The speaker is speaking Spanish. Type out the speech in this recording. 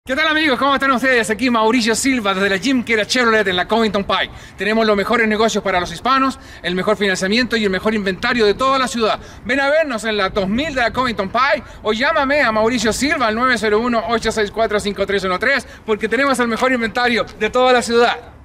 ¿Qué tal amigos? ¿Cómo están ustedes? Aquí Mauricio Silva desde la Jim Kera Chevrolet en la Covington Pike. Tenemos los mejores negocios para los hispanos, el mejor financiamiento y el mejor inventario de toda la ciudad. Ven a vernos en la 2000 de la Covington Pike o llámame a Mauricio Silva al 901-864-5313 porque tenemos el mejor inventario de toda la ciudad.